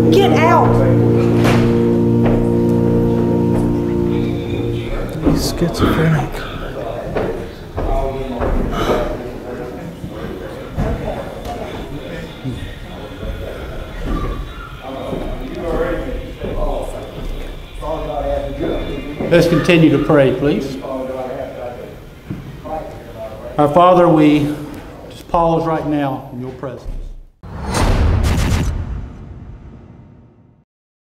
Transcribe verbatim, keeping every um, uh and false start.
Get out! He's schizophrenic. Let's continue to pray, please. Our Father, we just pause right now in your presence.